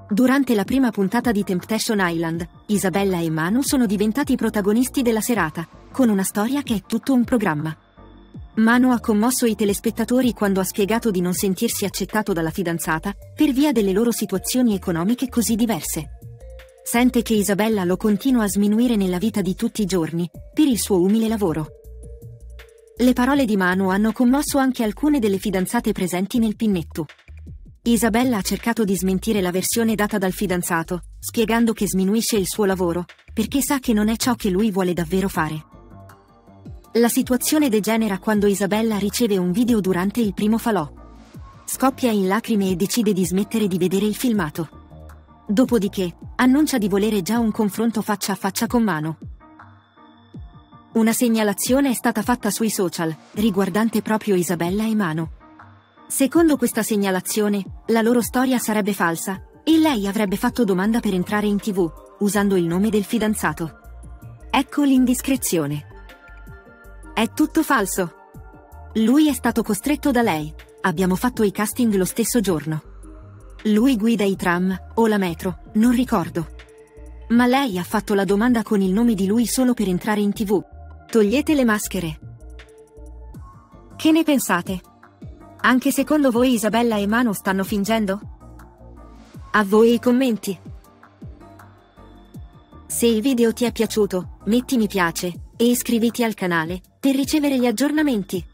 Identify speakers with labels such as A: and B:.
A: Durante la prima puntata di Temptation Island, Isabella e Manu sono diventati i protagonisti della serata, con una storia che è tutto un programma. Manu ha commosso i telespettatori quando ha spiegato di non sentirsi accettato dalla fidanzata, per via delle loro situazioni economiche così diverse. Sente che Isabella lo continua a sminuire nella vita di tutti i giorni, per il suo umile lavoro. Le parole di Manu hanno commosso anche alcune delle fidanzate presenti nel pinnetto. Isabella ha cercato di smentire la versione data dal fidanzato, spiegando che sminuisce il suo lavoro, perché sa che non è ciò che lui vuole davvero fare. La situazione degenera quando Isabella riceve un video durante il primo falò. Scoppia in lacrime e decide di smettere di vedere il filmato. Dopodiché, annuncia di volere già un confronto faccia a faccia con Manu. Una segnalazione è stata fatta sui social, riguardante proprio Isabella e Manu. Secondo questa segnalazione, la loro storia sarebbe falsa, e lei avrebbe fatto domanda per entrare in TV, usando il nome del fidanzato. Ecco l'indiscrezione. È tutto falso. Lui è stato costretto da lei, abbiamo fatto i casting lo stesso giorno. Lui guida i tram, o la metro, non ricordo. Ma lei ha fatto la domanda con il nome di lui solo per entrare in TV. Togliete le maschere. Che ne pensate? Anche secondo voi Isabella e Manu stanno fingendo? A voi i commenti. Se il video ti è piaciuto, metti mi piace, e iscriviti al canale, per ricevere gli aggiornamenti.